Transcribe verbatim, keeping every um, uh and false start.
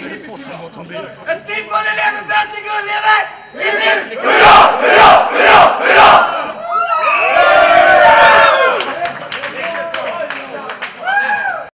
Ett fint från eleven för att det går, elever!